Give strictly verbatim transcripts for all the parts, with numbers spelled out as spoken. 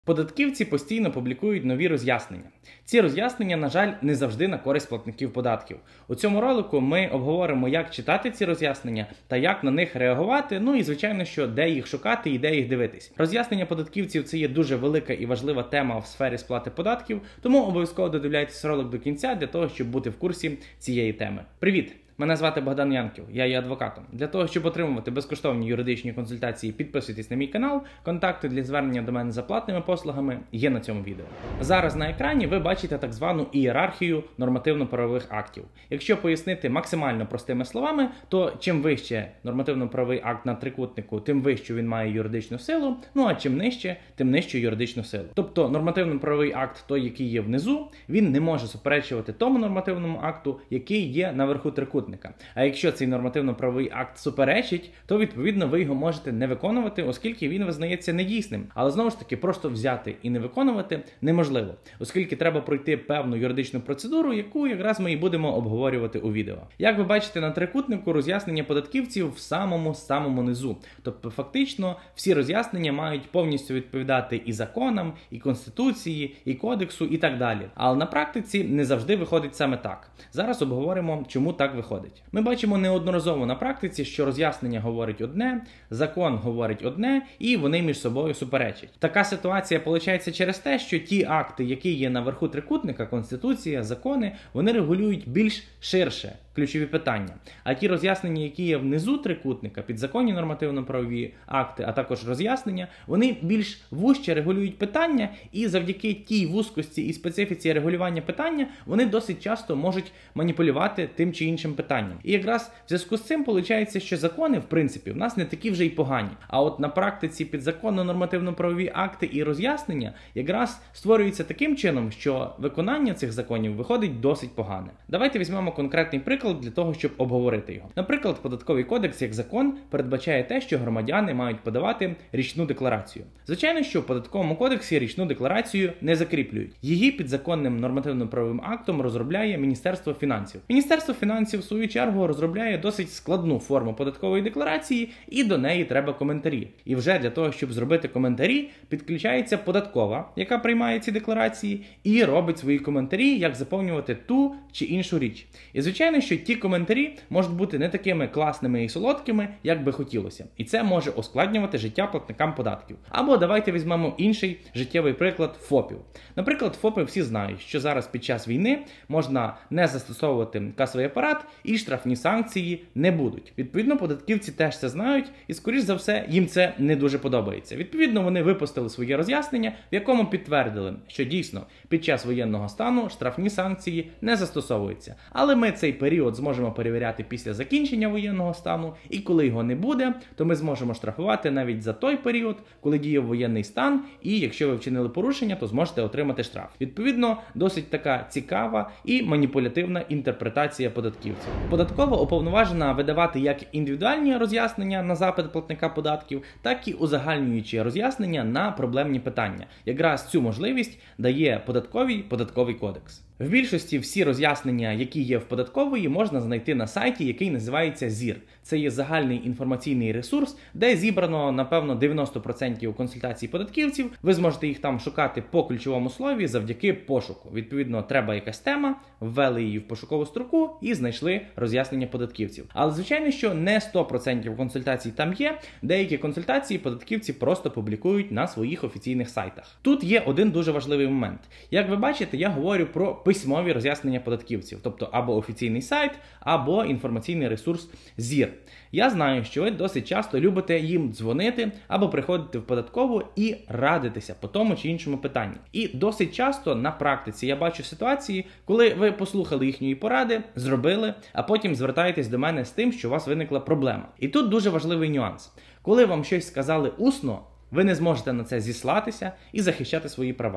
Податківці постійно публікують нові роз'яснення. Ці роз'яснення, на жаль, не завжди на користь платників податків. У цьому ролику ми обговоримо, як читати ці роз'яснення та як на них реагувати, ну і, звичайно, що де їх шукати і де їх дивитись. Роз'яснення податківців – це є дуже велика і важлива тема в сфері сплати податків, тому обов'язково додивляйтесь ролик до кінця для того, щоб бути в курсі цієї теми. Привіт! Мене звати Богдан Янків, я є адвокатом. Для того, щоб отримувати безкоштовні юридичні консультації, підписуйтесь на мій канал. Контакти для звернення до мене за платними послугами є на цьому відео. Зараз на екрані ви бачите так звану ієрархію нормативно-правових актів. Якщо пояснити максимально простими словами, то чим вище нормативно-правовий акт на трикутнику, тим вищу він має юридичну силу, ну а чим нижче, тим нижчу юридичну силу. Тобто нормативно-правовий акт, той, який є внизу, він не може суперечувати тому нормативному акту, який є наверху трикутника. А якщо цей нормативно-правовий акт суперечить, то відповідно ви його можете не виконувати, оскільки він визнається недійсним. Але знову ж таки, просто взяти і не виконувати неможливо, оскільки треба пройти певну юридичну процедуру, яку якраз ми і будемо обговорювати у відео. Як ви бачите на трикутнику, роз'яснення податківців в самому-самому низу. Тобто фактично всі роз'яснення мають повністю відповідати і законам, і Конституції, і Кодексу, і так далі. Але на практиці не завжди виходить саме так. Зараз обговоримо, чому так виходить. Ми бачимо неодноразово на практиці, що роз'яснення говорить одне, закон говорить одне, і вони між собою суперечать. Така ситуація виходить через те, що ті акти, які є наверху трикутника, Конституція, закони, вони регулюють більш ширше ключові питання. А ті роз'яснення, які є внизу трикутника, підзаконні нормативно-правові акти, а також роз'яснення, вони більш вужче регулюють питання, і завдяки тій вузькості і специфіці регулювання питання, вони досить часто можуть маніпулювати тим чи іншим питанням. І якраз в зв'язку з цим виходить, що закони, в принципі, в нас не такі вже й погані. А от на практиці підзаконно нормативно-правові акти і роз'яснення якраз створюються таким чином, що виконання цих законів виходить досить погане. Давайте візьмемо конкретний приклад для того, щоб обговорити його. Наприклад, Податковий кодекс як закон передбачає те, що громадяни мають подавати річну декларацію. Звичайно, що в Податковому кодексі річну декларацію не закріплюють. Її підзаконним нормативно-правовим актом розробляє Міністерство фінансів. Міністерство фінансів, в свою чергу, розробляє досить складну форму податкової декларації, і до неї треба коментарі. І вже для того, щоб зробити коментарі, підключається податкова, яка приймає ці декларації, і робить свої коментарі, як заповнювати ту чи іншу річ. І звичайно, що ті коментарі можуть бути не такими класними і солодкими, як би хотілося. І це може ускладнювати життя платникам податків. Або давайте візьмемо інший життєвий приклад ФОПів. Наприклад, ФОПи всі знають, що зараз під час війни можна не застосовувати касовий апарат і штрафні санкції не будуть. Відповідно, податківці теж це знають і, скоріш за все, їм це не дуже подобається. Відповідно, вони випустили своє роз'яснення, в якому підтвердили, що дійсно під час воєнного стану штрафні санкції не застосовуються. Але ми цей період зможемо перевіряти після закінчення воєнного стану, і коли його не буде, то ми зможемо штрафувати навіть за той період, коли діяв воєнний стан, і якщо ви вчинили порушення, то зможете отримати штраф. Відповідно, досить така цікава і маніпулятивна інтерпретація податківців. Податкова уповноважена видавати як індивідуальні роз'яснення на запит платника податків, так і узагальнюючі роз'яснення на проблемні питання. Якраз цю можливість дає податковий податковий кодекс. В більшості всі роз'яснення, які є в податкової, можна знайти на сайті, який називається зір. Це є загальний інформаційний ресурс, де зібрано, напевно, дев'яносто відсотків консультацій податківців. Ви зможете їх там шукати по ключовому слові завдяки пошуку. Відповідно, треба якась тема, ввели її в пошукову строку і знайшли роз'яснення податківців. Але, звичайно, що не сто відсотків консультацій там є. Деякі консультації податківці просто публікують на своїх офіційних сайтах. Тут є один дуже важливий момент. Як ви бачите, я говорю про письмові роз'яснення податківців, тобто або офіційний сайт, або інформаційний ресурс зір. Я знаю, що ви досить часто любите їм дзвонити або приходити в податкову і радитися по тому чи іншому питанні. І досить часто на практиці я бачу ситуації, коли ви послухали їхньої поради, зробили, а потім звертаєтесь до мене з тим, що у вас виникла проблема. І тут дуже важливий нюанс. Коли вам щось сказали усно, ви не зможете на це зіслатися і захищати свої права.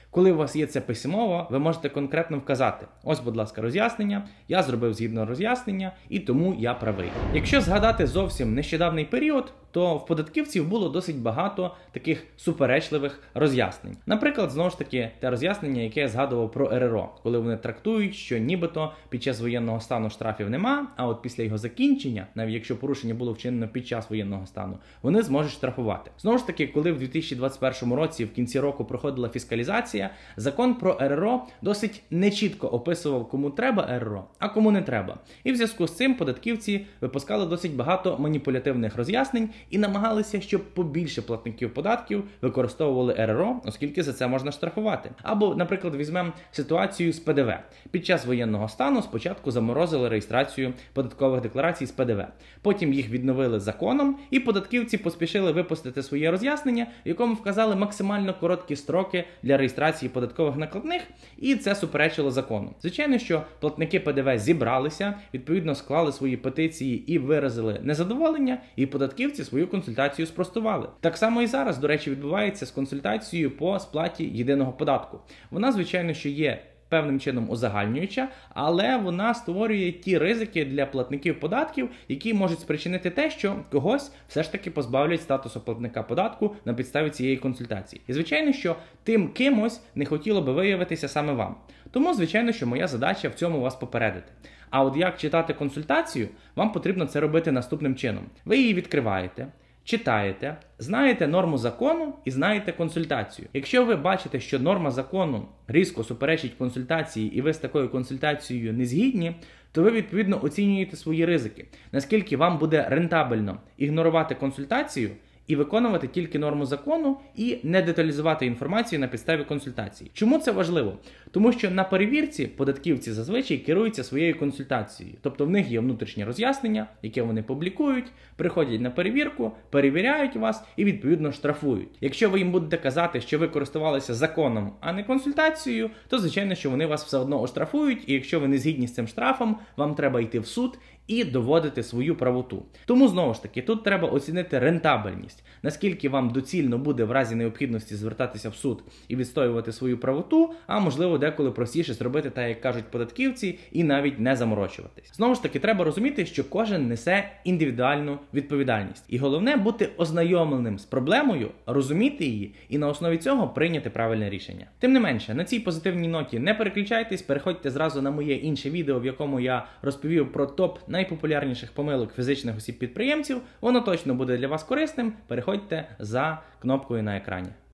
Коли у вас є це письмово, ви можете конкретно вказати: ось, будь ласка, роз'яснення, я зробив згідно роз'яснення, і тому я правий. Якщо згадати зовсім нещодавний період, то в податківців було досить багато таких суперечливих роз'яснень. Наприклад, знову ж таки, те роз'яснення, яке я згадував про ер ер о, коли вони трактують, що нібито під час воєнного стану штрафів нема, а от після його закінчення, навіть якщо порушення було вчинено під час воєнного стану, вони зможуть штрафувати. Знову ж таки, коли в дві тисячі двадцять першому році в кінці року проходила фіскалізація, закон про ер ер о досить нечітко описував, кому треба ер ер о, а кому не треба. І в зв'язку з цим податківці випускали досить багато маніпулятивних роз'яснень і намагалися, щоб побільше платників податків використовували ер ер о, оскільки за це можна штрафувати. Або, наприклад, візьмемо ситуацію з пе де ве. Під час воєнного стану спочатку заморозили реєстрацію податкових декларацій з пе де ве. Потім їх відновили законом, і податківці поспішили випустити своє роз'яснення, в якому вказали максимально короткі строки для реєстрації податкових накладних, і це суперечило закону. Звичайно, що платники пе де ве зібралися, відповідно склали свої петиції і виразили незадоволення, і податківці свою консультацію спростували. Так само і зараз, до речі, відбувається з консультацією по сплаті єдиного податку. Вона, звичайно, що є певним чином узагальнююча, але вона створює ті ризики для платників податків, які можуть спричинити те, що когось все ж таки позбавлять статусу платника податку на підставі цієї консультації. І звичайно, що тим кимось не хотіло би виявитися саме вам. Тому, звичайно, що моя задача в цьому вас попередити. А от як читати консультацію, вам потрібно це робити наступним чином. Ви її відкриваєте, читаєте, знаєте норму закону і знаєте консультацію. Якщо ви бачите, що норма закону різко суперечить консультації і ви з такою консультацією не згідні, то ви відповідно оцінюєте свої ризики. Наскільки вам буде рентабельно ігнорувати консультацію і виконувати тільки норму закону і не деталізувати інформацію на підставі консультації. Чому це важливо? Тому що на перевірці податківці зазвичай керуються своєю консультацією. Тобто в них є внутрішнє роз'яснення, яке вони публікують, приходять на перевірку, перевіряють вас і відповідно штрафують. Якщо ви їм будете казати, що ви користувалися законом, а не консультацією, то звичайно, що вони вас все одно оштрафують, і якщо ви не згідні з цим штрафом, вам треба йти в суд і доводити свою правоту. Тому, знову ж таки, тут треба оцінити рентабельність. Наскільки вам доцільно буде в разі необхідності звертатися в суд і відстоювати свою правоту, а можливо деколи простіше зробити так, як кажуть податківці, і навіть не заморочуватись. Знову ж таки, треба розуміти, що кожен несе індивідуальну відповідальність. І головне бути ознайомленим з проблемою, розуміти її і на основі цього прийняти правильне рішення. Тим не менше, на цій позитивній ноті не переключайтесь, переходьте зразу на моє інше відео, в якому я розповів про топ найпопулярніших помилок фізичних осіб-підприємців. Воно точно буде для вас корисним. Переходьте за кнопкою на екрані.